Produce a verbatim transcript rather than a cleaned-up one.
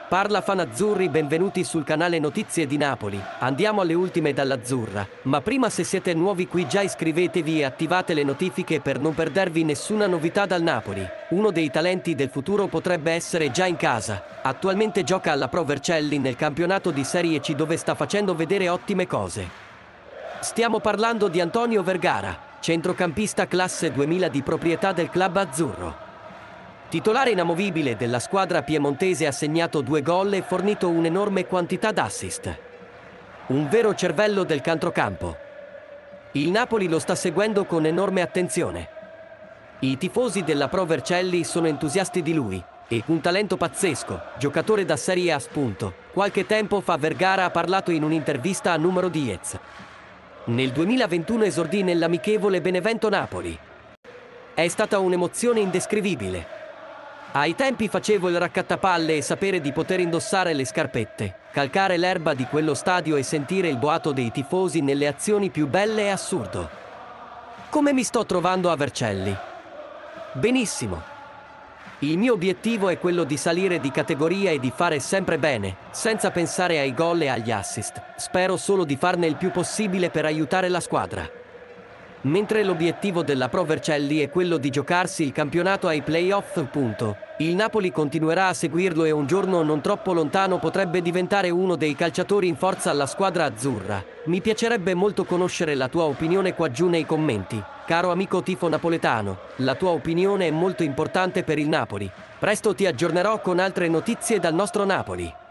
Parla fan azzurri, benvenuti sul canale Notizie di Napoli. Andiamo alle ultime dall'azzurra. Ma prima, se siete nuovi qui, già iscrivetevi e attivate le notifiche per non perdervi nessuna novità dal Napoli. Uno dei talenti del futuro potrebbe essere già in casa. Attualmente gioca alla Pro Vercelli nel campionato di Serie C, dove sta facendo vedere ottime cose. Stiamo parlando di Antonio Vergara, centrocampista classe duemila di proprietà del club azzurro. Titolare inamovibile della squadra piemontese, ha segnato due gol e fornito un'enorme quantità d'assist. Un vero cervello del centrocampo. Il Napoli lo sta seguendo con enorme attenzione. I tifosi della Pro Vercelli sono entusiasti di lui. E un talento pazzesco, giocatore da Serie A spunto. Qualche tempo fa Vergara ha parlato in un'intervista a Numero diez. Nel duemilaventuno esordì nell'amichevole Benevento-Napoli. È stata un'emozione indescrivibile. Ai tempi facevo il raccattapalle e sapere di poter indossare le scarpette, calcare l'erba di quello stadio e sentire il boato dei tifosi nelle azioni più belle è assurdo. Come mi sto trovando a Vercelli? Benissimo. Il mio obiettivo è quello di salire di categoria e di fare sempre bene, senza pensare ai gol e agli assist. Spero solo di farne il più possibile per aiutare la squadra. Mentre l'obiettivo della Pro Vercelli è quello di giocarsi il campionato ai playoff, punto. Il Napoli continuerà a seguirlo e un giorno non troppo lontano potrebbe diventare uno dei calciatori in forza alla squadra azzurra. Mi piacerebbe molto conoscere la tua opinione qua giù nei commenti. Caro amico tifo napoletano, la tua opinione è molto importante per il Napoli. Presto ti aggiornerò con altre notizie dal nostro Napoli.